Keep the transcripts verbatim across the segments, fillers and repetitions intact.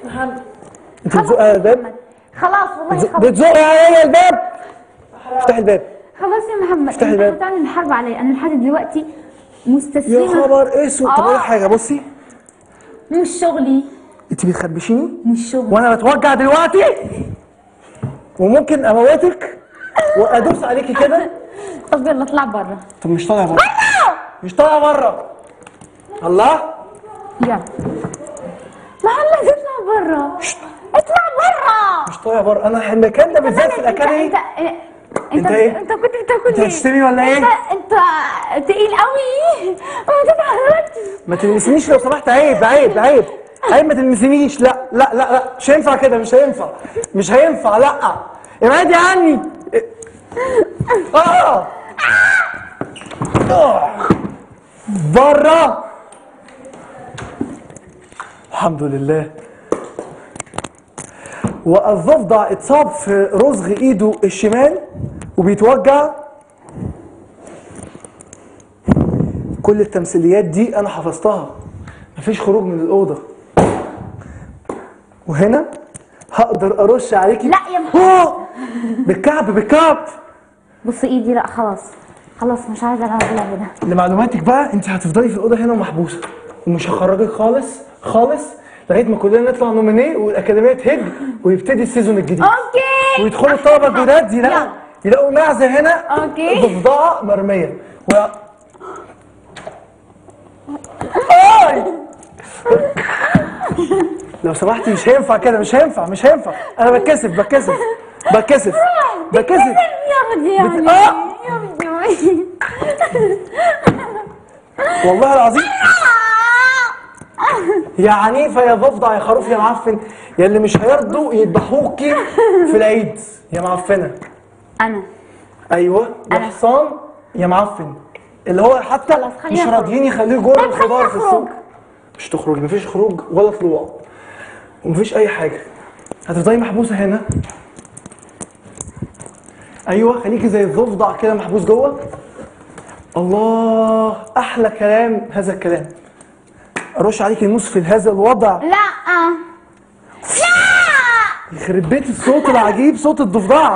محمد انت بتزقي على الباب؟ خلاص والله خلاص. بتزقي على الباب؟ افتحي الباب. خلاص يا محمد افتحي الباب. انت هتعمل الحرب عليا، انا لحد دلوقتي مستسلمه. يا خبر اسود. طب اقول لك حاجه، بصي مش شغلي. انت بتخربشيني مش شغلي وانا بتوجع دلوقتي وممكن اموتك وادوس عليكي كده. طب يلا اطلع بره. طب مش طالع بره. مش طالع بره. الله. يلا محمد اطلع بره. اطلع بره. مش طالع بره. انا المكان ده بالذات في الاكاديمي. انت انت ايه؟ انت كنت بتاكل انت ايه؟ هتشتمي ولا ايه؟ انت انت تقيل قوي وما تتحركش. ما تلمسنيش لو سمحت. عيب عيب عيب عيب. ما تلمسنيش. لا لا لا لا مش هينفع كده. مش هينفع مش هينفع. لا ابعدي عني. اه اه بره. الحمد لله. والضفدع اتصاب في رزغ ايده الشمال وبيتوجع. كل التمثيليات دي انا حفظتها. مفيش خروج من الاوضه. وهنا هقدر ارش عليكي. لا يا محمد. بالكعب بالكعب. بص ايدي. لا خلاص خلاص مش عايزه العب اللعبه ده. لمعلوماتك بقى انت هتفضلي في الاوضه هنا ومحبوسه ومش هخرجك خالص خالص لغايه ما كلنا نطلع نومينيه والاكاديميه تهج ويبتدي السيزون الجديد. اوكي. ويدخلوا الطلبه الجداد يلاقوا يلاقوا معزه هنا. اوكي. ضفدعه مرميه. و... آي. لو سمحتي مش هينفع كده. مش هينفع مش هينفع. انا بتكسف بتكسف بتكسف بتكسف. يا بدي يا بدي يا بدي والله العظيم. يا عنيفه يا ضفدع يا خروف يا معفن يا اللي مش هيرضوا يذبحوكي في العيد يا معفنه. انا ايوه يا حصان يا معفن اللي هو حتى مش راضيين يخليه جوه الخضار في السوق. مش تخرجي. مفيش خروج ولا طلوع ومفيش اي حاجه. هتفضلي محبوسه هنا. ايوه خليكي زي الضفدع كده محبوس جوه. الله احلى كلام هذا الكلام. ارش عليكي الموس في هذا الوضع. لا لا يخرب بيت الصوت العجيب صوت الضفدعه.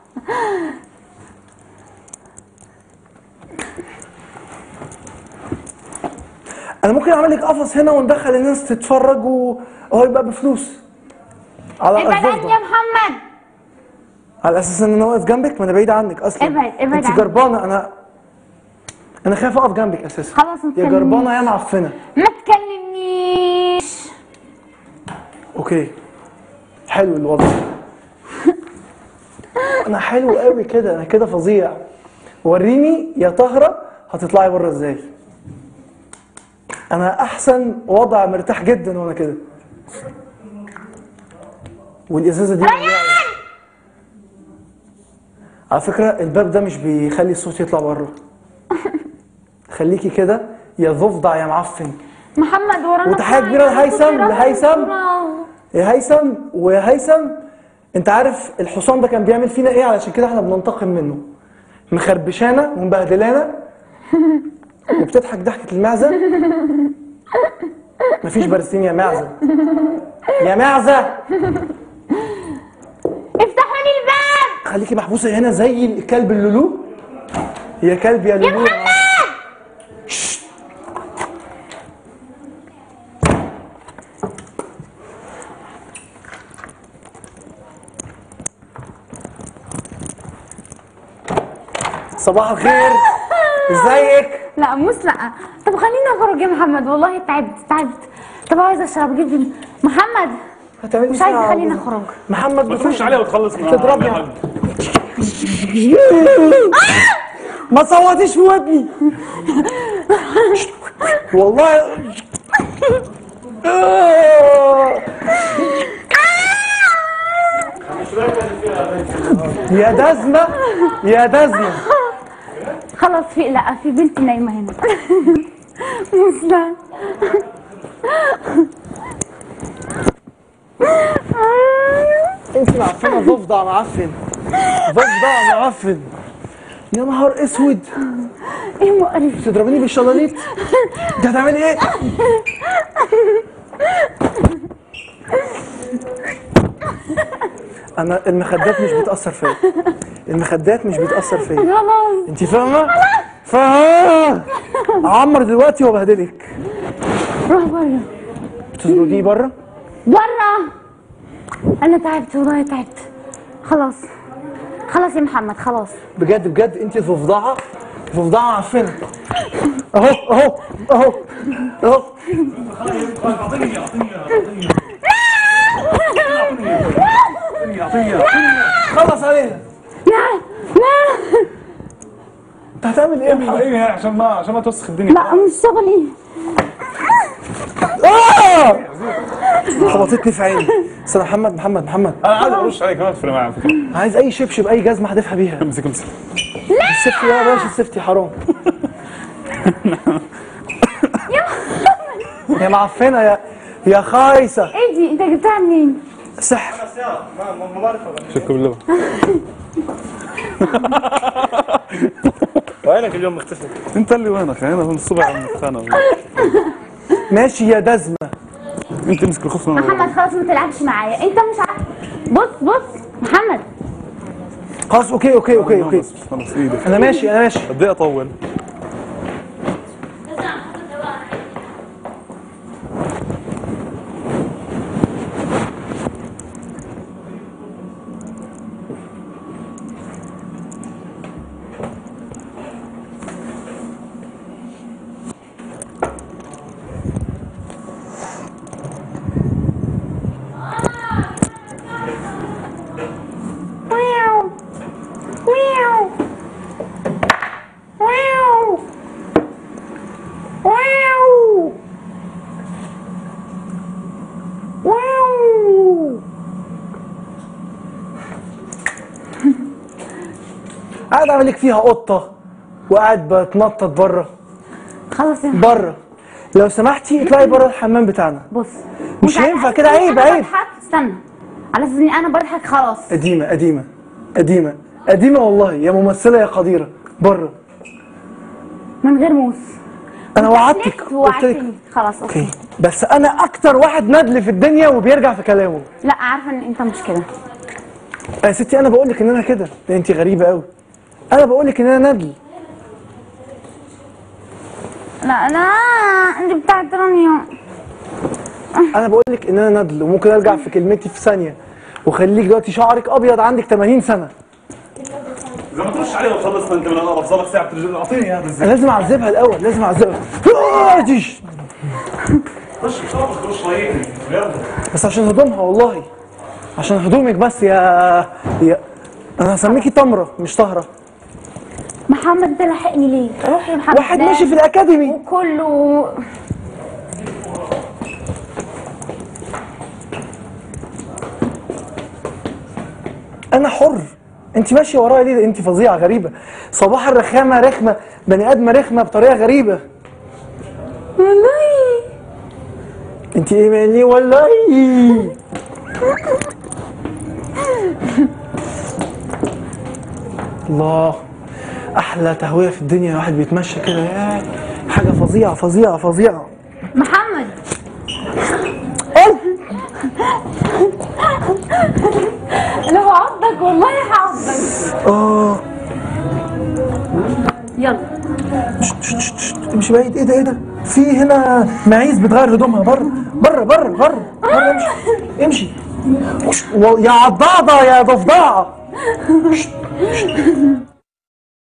انا ممكن اعمل لك قفص هنا وندخل الناس تتفرج وهو يبقى بفلوس على ابعد عني يا محمد. على اساس ان انا واقف جنبك. ما انا بعيد عنك اصلا. ابعد ابعد انت جربانه. انا انا خايف اقف جنبك اساسا. خلاص ما يا جربانه يا معفنه. ما تكلمنيش. اوكي حلو الوضع. انا حلو قوي كده. انا كده فظيع. وريني يا طهره هتطلعي بره ازاي. انا احسن وضع مرتاح جدا وانا كده. والازازه دي على فكره الباب ده مش بيخلي الصوت يطلع بره. خليكي كده يا ضفدع يا معفن. محمد ورانا. وتحيه كبيره لهيثم لهيثم يا هيثم ويا هيثم. انت عارف الحصان ده كان بيعمل فينا ايه؟ علشان كده احنا بننتقم منه. مخربشانا ومبهدلانا وبتضحك ضحكه المعزه. مفيش برسيم يا معزه يا معزه. افتحوا لي الباب. خليكي محبوسه هنا زي الكلب اللولو. يا كلب يا لولو. يا محمد. صباح الخير. ازيك؟ لا موس لا. طب خليني اخرج يا محمد والله تعبت تعبت. طب عايزه اشرب جدا. محمد هتعملي مش عايزه خليني اخرج. محمد بتخش عليها وتخلص منها. تضربني. ما تصوتيش في ودني والله. يا دزمه يا دزمه. خلاص في لا في بنت نايمه هنا. مسلم. انت معفنه. ضفدع معفن. ضفدع معفن. يا نهار اسود. ايه مقرف. بتضربيني بالشلاليت؟ انت هتعملي ايه؟ انا المخدات مش بتاثر فيا، المخدات مش بتاثر فيا، خلاص انت فاهمه؟ فاهمه؟ اعمر دلوقتي وابهدلك. روح بره. تطرديه بره؟ بره. انا تعبت والله تعبت. خلاص خلاص يا محمد خلاص. بجد بجد انت ضفدعه، ضفدعه عفنه. اهو اهو اهو اهو. اعطيني اعطيني اعطيني خلص علينا. لا لا انت هتعمل ايه يا محمد؟ ايه عشان ما عشان ما توسخ الدنيا. لا مش شغلي. اه خبطتني في عيني. استنى محمد محمد محمد انا عايز ارش عليك، ما تفرق معايا على فكره. عايز اي شبشب اي جزمه هدفها بيها. امسك امسك. السفتي يا باشا، السفتي حرام. يا معفنه يا يا خايسه. ايه دي انت جبتها منين؟ سحر. شكرا بالله. وينك اليوم مختفي؟ انت اللي وينك؟ انا من الصبح عم نتخانق. ماشي يا دزمه. انت امسك الخف. محمد خلاص ما تلعبش معايا، انت مش عارف. بص بص محمد. خلاص اوكي اوكي اوكي اوكي. خلاص ايدك. انا ماشي انا ماشي. قد ايه اطول؟ واو واو واو واو واو. قاعد اعمل لك فيها قطه وقاعد بتنطط بره خلاص يا محمد. بره. لو سمحتي اطلعي بره الحمام بتاعنا. بص مش على هينفع أساس كده، إني عيب أنا عيب. بضحك. استنى على اساس اني انا بضحك خلاص. قديمه قديمه قديمه قديمه والله يا ممثله يا قديره. بره. من غير موس. انا وعدتك لفت قلت لك. ووعدتني. خلاص اوكي. اوكي بس انا اكتر واحد ندل في الدنيا وبيرجع في كلامه. لا عارفه ان انت مش كده. يا ستي انا بقول لك ان انا كده، انت غريبه قوي. انا بقول لك ان انا ندل. لا لا انت بتاعت رانيا. انا بقول لك ان انا ندل وممكن ارجع في كلمتي في ثانيه وخليك دلوقتي شعرك ابيض عندك ثمانين سنه. اذا ما ترش عليه وخلصنا انت من القرف صار لك ساعه ترجع. اعطيني اياها بالزيت. انا لازم اعذبها الاول، لازم اعذبها. آه، تيش. رش خلاص رش رايقني يلا. بس عشان هدومها والله، عشان هدومك بس يا يا انا هسميكي تمره مش طهره. محمد انت لاحقني ليه؟ روح يا محمد. واحد ماشي في الاكاديمي وكله. انا حر. انت ماشيه ورايا ليه؟ انت فظيعه غريبه. صباح الرخامه رخمه، بني ادمه رخمه بطريقه غريبه. والله انت ايه مالي والله. الله، احلى تهويه في الدنيا واحد بيتمشى كده، يا حاجه فظيعه فظيعه فظيعه. محمد لو هعضك والله هعضك. اه يلا امشي بعيد. ايه ده ايه ده؟ في هنا معيز بتغير هدومها بره بره بره بره بره. امشي امشي. يا عضاضه يا ضفدعه.